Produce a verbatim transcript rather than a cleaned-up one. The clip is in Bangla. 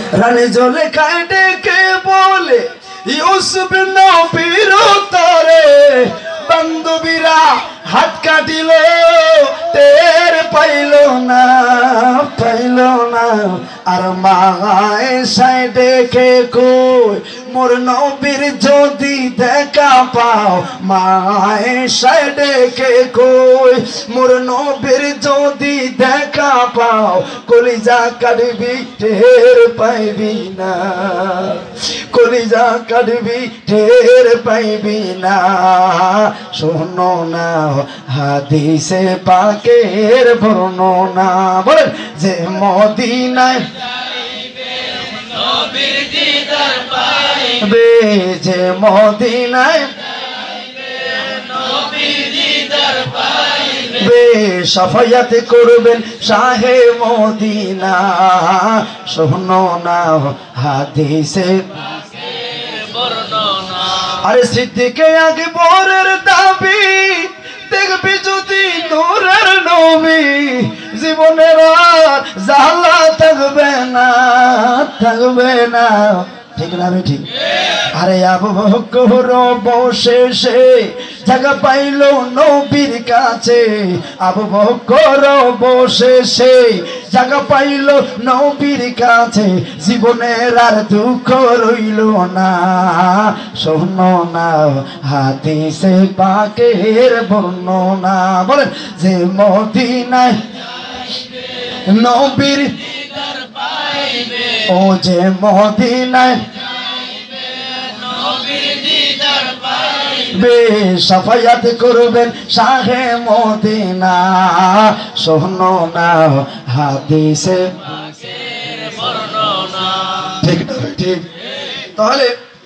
রানী জুলেখায় ডেকে বলে ইউসুফ নবীর তরে বান্ধবীরা হাত কাটিল টের পাইল না পাইল না আর মা আয়েশায় ডেকে কই মোর নবীর যদি দেখা পাও মা আয়েশায় ডেকে কই মোর নবীর যদি দেখা পাও কলিজা কাটবি টের পাইবি না কলিজা কাটবি টের পাইবি না শোনো না হাদিসে পাকের বর্ণনা বলেন যে মদিনায় নবীর দিদার পাইবে যে মদিনায় নবীর দিদার পাইবে শাফায়াত করবেন শাহে মদিনা শোনো না হাদিসে পাকের বর্ণনা আরে সিদ্দিকে আকবরের দাবি দেখবি যদি নূরের নবী জীবনের আর জ্বালা থাকবে না থাকবে না ঠিক না আমি ঠিক আরে আবু বকর বসে সে জায়গা পাইল নবীর কাছে আবু বকর বসে সে জায়গা পাইল নবীর কাছে জীবনের আর দুঃখ রইল না শোনো না হাদিসে পাকের বর্ণনা বলেন যে মদিনায় নবীর দিদার পাইবে ও যে মদিনায় নবীর দিদার পাইবে শাফায়াত করবেন শাহে মদিনা শোনো না হাদিসে পাকের বর্ণনা ঠিক ঠিক তাহলে